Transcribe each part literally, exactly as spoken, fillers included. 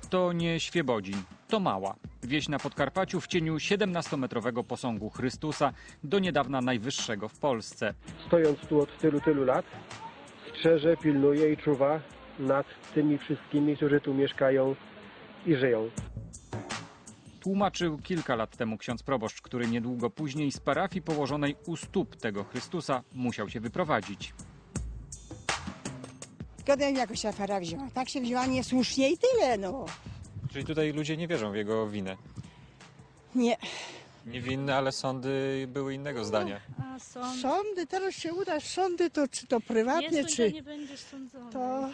To nie Świebodzin, to Mała. Wieś na Podkarpaciu w cieniu siedemnastometrowego posągu Chrystusa, do niedawna najwyższego w Polsce. Stojąc tu od tylu, tylu lat, strzeże, pilnuje i czuwa nad tymi wszystkimi, którzy tu mieszkają i żyją. Tłumaczył kilka lat temu ksiądz proboszcz, który niedługo później z parafii położonej u stóp tego Chrystusa musiał się wyprowadzić. Zgodę jakoś afera wzięła. Tak się wzięła niesłusznie i tyle, no. Czyli tutaj ludzie nie wierzą w jego winę. Nie. Niewinny, ale sądy były innego zdania. A sąd? Sądy, teraz się uda, sądy to czy to prywatnie, Nie, czy nie będziesz sądzony. to...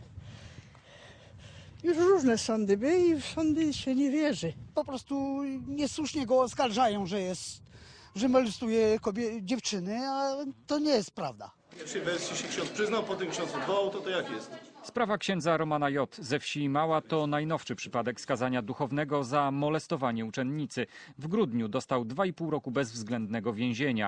Już różne sądy były i w sądy się nie wierzy. Po prostu niesłusznie go oskarżają, że jest, że molestuje kobie, dziewczyny, a to nie jest prawda. W pierwszej wersji się ksiądz przyznał, potem ksiądz odwołał, to to jak jest? Sprawa księdza Romana J. ze wsi Mała to najnowszy przypadek skazania duchownego za molestowanie uczennicy. W grudniu dostał dwa i pół roku bezwzględnego więzienia.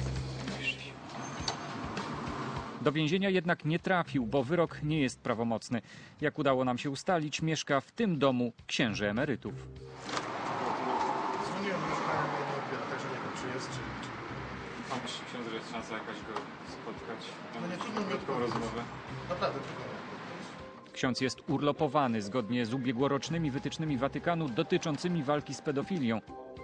Do więzienia jednak nie trafił, bo wyrok nie jest prawomocny. Jak udało nam się ustalić, mieszka w tym domu księży emerytów. Dzwoniłem do mieszkania, nie odbiera, także nie wiem, czy jest, czy... A myśli ksiądz, że jest szansa jakaś go spotkać? No nie, trudno mi krótką odpowiedzieć. rozmowę. Naprawdę trudno. Ksiądz jest urlopowany zgodnie z ubiegłorocznymi wytycznymi Watykanu dotyczącymi walki z pedofilią.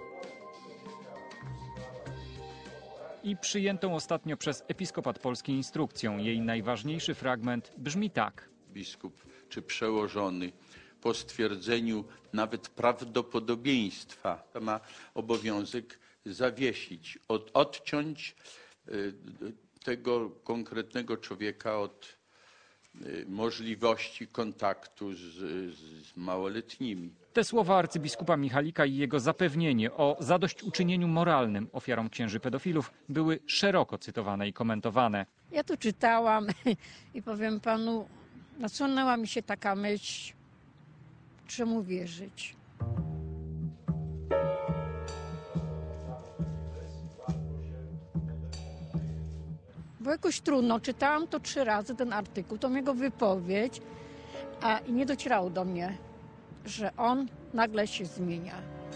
I przyjętą ostatnio przez Episkopat Polski instrukcją. Jej najważniejszy fragment brzmi tak. Biskup czy przełożony po stwierdzeniu nawet prawdopodobieństwa ma obowiązek zawiesić, od, odciąć y, tego konkretnego człowieka od y, możliwości kontaktu z, z małoletnimi. Te słowa arcybiskupa Michalika i jego zapewnienie o zadośćuczynieniu moralnym ofiarom księży pedofilów były szeroko cytowane i komentowane. Ja tu czytałam i powiem panu, nasunęła mi się taka myśl, czemu wierzyć. Bo jakoś trudno, czytałam to trzy razy, ten artykuł, to jego wypowiedź, a i nie docierało do mnie, że on nagle się zmienia.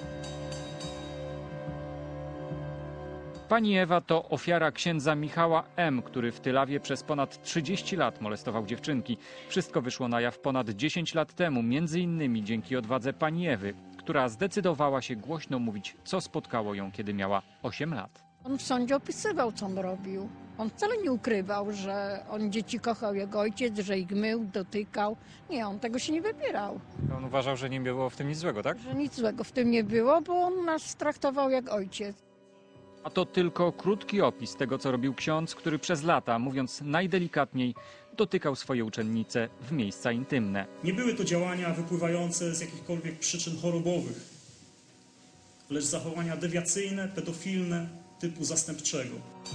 Pani Ewa to ofiara księdza Michała M., który w Tylawie przez ponad trzydzieści lat molestował dziewczynki. Wszystko wyszło na jaw ponad dziesięć lat temu, między innymi dzięki odwadze pani Ewy, która zdecydowała się głośno mówić, co spotkało ją, kiedy miała osiem lat. On w sądzie opisywał, co on robił. On wcale nie ukrywał, że on dzieci kochał jak ojciec, że ich mył, dotykał. Nie, on tego się nie wybierał. On uważał, że nie było w tym nic złego, tak? Że nic złego w tym nie było, bo on nas traktował jak ojciec. A to tylko krótki opis tego, co robił ksiądz, który przez lata, mówiąc najdelikatniej, dotykał swoje uczennice w miejsca intymne. Nie były to działania wypływające z jakichkolwiek przyczyn chorobowych, lecz zachowania dewiacyjne, pedofilne, typu zastępczego.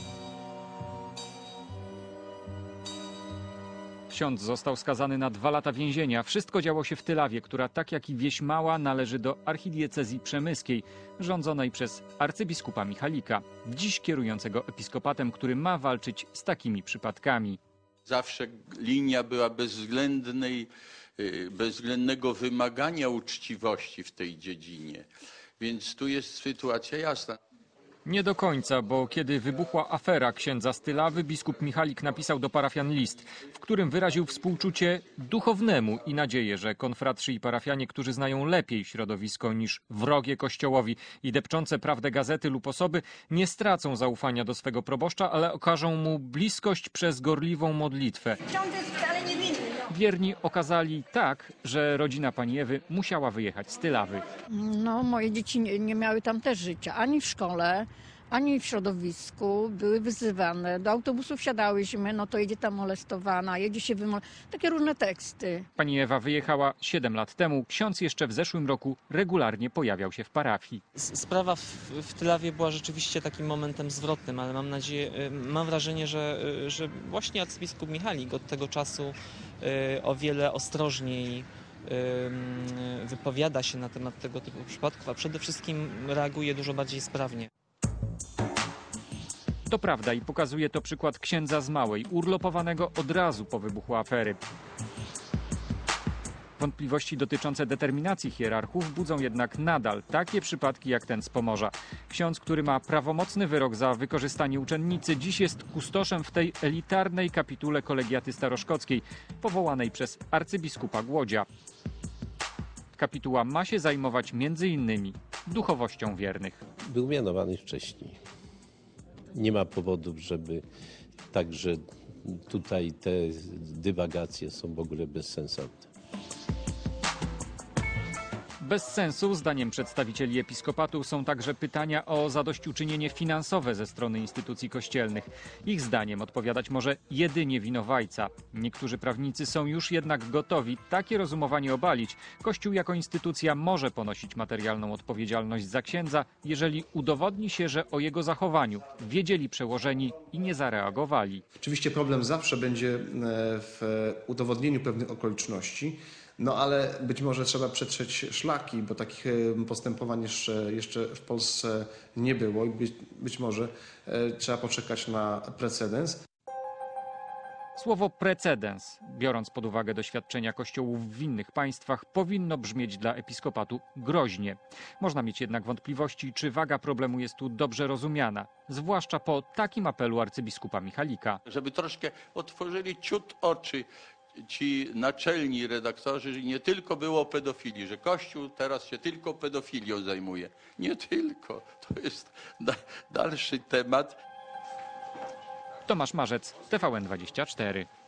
Ksiądz został skazany na dwa lata więzienia. Wszystko działo się w Tylawie, która tak jak i wieś Mała należy do archidiecezji przemyskiej, rządzonej przez arcybiskupa Michalika, dziś kierującego episkopatem, który ma walczyć z takimi przypadkami. Zawsze linia była bezwzględnej, bezwzględnego wymagania uczciwości w tej dziedzinie, więc tu jest sytuacja jasna. Nie do końca, bo kiedy wybuchła afera księdza z Tylawy, biskup Michalik napisał do parafian list, w którym wyraził współczucie duchownemu i nadzieję, że konfratrzy i parafianie, którzy znają lepiej środowisko niż wrogie Kościołowi i depczące prawdę gazety lub osoby, nie stracą zaufania do swego proboszcza, ale okażą mu bliskość przez gorliwą modlitwę. Ksiądz jest wcale niewinny. Wierni okazali tak, że rodzina pani Ewy musiała wyjechać z Tylawy. No, moje dzieci nie, nie miały tam też życia, ani w szkole, ani w środowisku. Były wyzywane, do autobusu wsiadałyśmy, no to jedzie tam molestowana, jedzie się wymol... Takie różne teksty. Pani Ewa wyjechała siedem lat temu. Ksiądz jeszcze w zeszłym roku regularnie pojawiał się w parafii. Sprawa w, w Tylawie była rzeczywiście takim momentem zwrotnym, ale mam nadzieję, mam wrażenie, że, że właśnie arcybiskup Michalik od tego czasu o wiele ostrożniej wypowiada się na temat tego typu przypadków, a przede wszystkim reaguje dużo bardziej sprawnie. To prawda i pokazuje to przykład księdza z Małej, urlopowanego od razu po wybuchu afery. Wątpliwości dotyczące determinacji hierarchów budzą jednak nadal takie przypadki jak ten z Pomorza. Ksiądz, który ma prawomocny wyrok za wykorzystanie uczennicy, dziś jest kustoszem w tej elitarnej kapitule kolegiaty staroszkockiej, powołanej przez arcybiskupa Głodzia. Kapituła ma się zajmować między innymi duchowością wiernych. Był mianowany wcześniej. Nie ma powodów, żeby także tutaj te dywagacje są w ogóle bezsensowne. Bez sensu, zdaniem przedstawicieli episkopatu, są także pytania o zadośćuczynienie finansowe ze strony instytucji kościelnych. Ich zdaniem odpowiadać może jedynie winowajca. Niektórzy prawnicy są już jednak gotowi takie rozumowanie obalić. Kościół jako instytucja może ponosić materialną odpowiedzialność za księdza, jeżeli udowodni się, że o jego zachowaniu wiedzieli przełożeni i nie zareagowali. Oczywiście problem zawsze będzie w udowodnieniu pewnych okoliczności. No ale być może trzeba przetrzeć szlaki, bo takich postępowań jeszcze, jeszcze w Polsce nie było i być, być może trzeba poczekać na precedens. Słowo precedens, biorąc pod uwagę doświadczenia kościołów w innych państwach, powinno brzmieć dla episkopatu groźnie. Można mieć jednak wątpliwości, czy waga problemu jest tu dobrze rozumiana, zwłaszcza po takim apelu arcybiskupa Michalika. Żeby troszkę otworzyli ciut oczy ci naczelni redaktorzy, że nie tylko było o pedofilii, że Kościół teraz się tylko pedofilią zajmuje. Nie tylko. To jest da- dalszy temat. Tomasz Marzec, T V N dwadzieścia cztery.